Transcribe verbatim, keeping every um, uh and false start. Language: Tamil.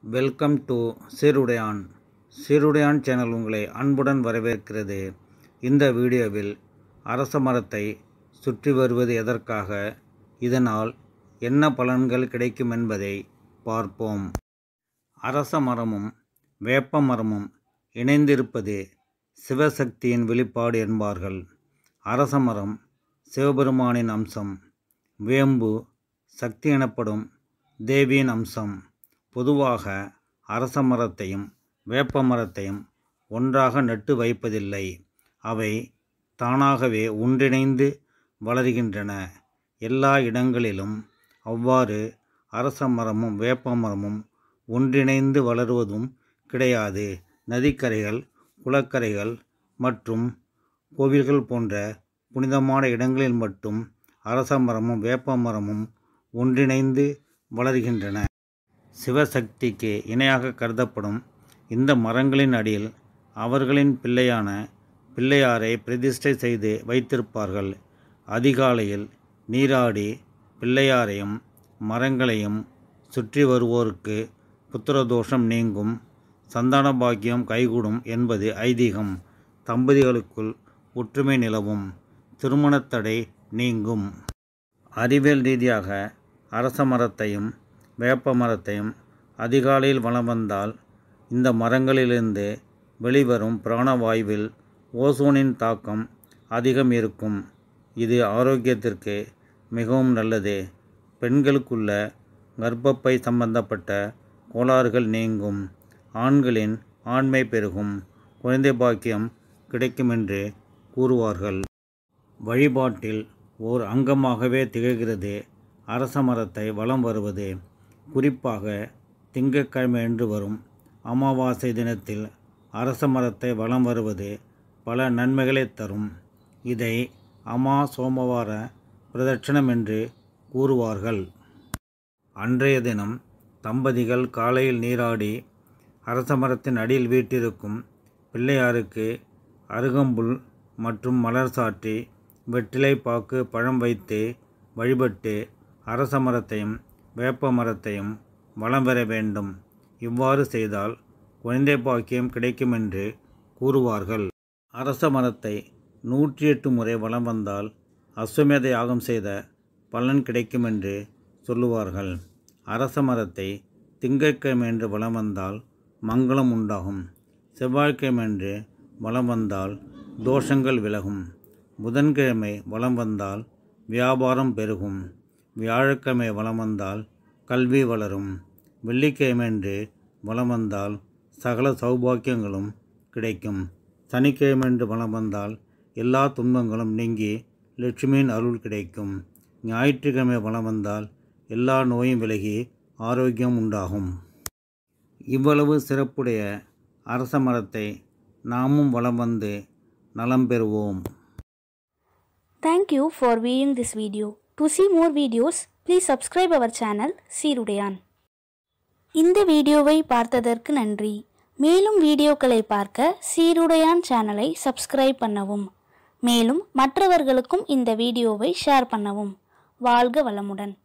Welcome to Seerudaiyan. Seerudaiyan channel உங்களை அன்புடன் வரவேற்கிறது. இந்த வீடியோவில் அரச மரத்தை சுற்றி வருவது எதற்காக, இதனால் என்ன பலன்கள் கிடைக்கும் என்பதை பார்ப்போம். அரச மரமும் வேப்ப மரமும் இணைந்திருப்பது சிவசக்தியின் வெளிப்பாடு என்பார்கள். அரச மரம் சிவபெருமானின் அம்சம், வேம்பு சக்தி எனப்படும் தேவியின் அம்சம். பொதுவாக அரச மரத்தையும் வேப்ப மரத்தையும் ஒன்றாக நட்டு வைப்பதில்லை. அவை தானாகவே ஒன்றிணைந்து வளர்கின்றன. எல்லா இடங்களிலும் அவ்வாறு அரச மரமும் வேப்ப மரமும் ஒன்றிணைந்து வளருவதும் கிடையாது. நதிக்கரைகள், குளக்கரைகள் மற்றும் கோவில்கள் போன்ற புனிதமான இடங்களில் மட்டும் அரச மரமும் வேப்ப மரமும் ஒன்றிணைந்து வளர்கின்றன. சிவசக்திக்கு இணையாக கருதப்படும் இந்த மரங்களின் அடியில் அவர்களின் பிள்ளையான பிள்ளையாரை பிரதிஷ்டை செய்து வைத்திருப்பார்கள். அதிகாலையில் நீராடி பிள்ளையாரையும் மரங்களையும் சுற்றி வருவோருக்கு புத்திரதோஷம் நீங்கும், சந்தான பாக்கியம் கைகூடும் என்பது ஐதீகம். தம்பதிகளுக்குள் ஒற்றுமை நிலவும், திருமணத்தடை நீங்கும். அறிவியல் ரீதியாக அரச மரத்தையும் வேப்ப மரத்தையும் அதிகாலையில் வலம் வந்தால் இந்த மரங்களிலிருந்து வெளிவரும் பிராணவாயுவில் ஓசோனின் தாக்கம் அதிகம் இருக்கும். இது ஆரோக்கியத்திற்கு மிகவும் நல்லது. பெண்களுக்குள்ள கர்ப்பப்பை சம்பந்தப்பட்ட கோளாறுகள் நீங்கும், ஆண்களின் ஆண்மை பெருகும், குழந்தை பாக்கியம் கிடைக்கும் என்று கூறுவார்கள். வழிபாட்டில் ஓர் அங்கமாகவே திகழ்கிறது அரச மரத்தை வலம் வருவது. குறிப்பாக திங்கட்கிழமையன்று வரும் அமாவாசை தினத்தில் அரச மரத்தை வலம் வருவது பல நன்மைகளை தரும். இதை அமா சோமவார பிரதட்சணம் என்று கூறுவார்கள். அன்றைய தினம் தம்பதிகள் காலையில் நீராடி அரச மரத்தின் அடியில் வீட்டிருக்கும் பிள்ளையாருக்கு அருகம்புல் மற்றும் மலர் சாற்றி வெற்றிலை பாக்கு பழம் வைத்து வழிபட்டு அரச மரத்தையும் வேப்ப மரத்தையும் வலம் வர வேண்டும். இவ்வாறு செய்தால் குழந்தை பாக்கியம் கிடைக்கும் என்று கூறுவார்கள். அரச மரத்தை நூற்றி எட்டு முறை வலம் வந்தால் அஸ்வமேத யாகம் செய்த பலன் கிடைக்கும் என்று சொல்லுவார்கள். அரச மரத்தை திங்கட்கிழமையன்று வலம் வந்தால் மங்களம் உண்டாகும். செவ்வாய்க்கிழமையன்று வலம் வந்தால் தோஷங்கள் விலகும். புதன்கிழமை வலம் வந்தால் வியாபாரம் பெருகும். வியாழக்கிழமை வலம் வந்தால் கல்வி வளரும். வெள்ளிக்கிழமையன்று வலம் வந்தால் சகல சௌபாக்கியங்களும் கிடைக்கும். சனிக்கிழமையன்று வலம் வந்தால் எல்லா துன்பங்களும் நீங்கி லட்சுமியின் அருள் கிடைக்கும். ஞாயிற்றுக்கிழமை வலம் வந்தால் எல்லா நோயும் விலகி ஆரோக்கியம் உண்டாகும். இவ்வளவு சிறப்புடைய அரச மரத்தை நாமும் வலம் வந்து நலம் பெறுவோம். Thank you for viewing this video. To see more videos, please subscribe our channel சீருடையான். இந்த வீடியோவை பார்த்ததற்கு நன்றி. மேலும் வீடியோக்களை பார்க்க சீருடையான் சேனலை சப்ஸ்கிரைப் பண்ணவும். மேலும் மற்றவர்களுக்கும் இந்த வீடியோவை ஷேர் பண்ணவும். வாழ்க வளமுடன்.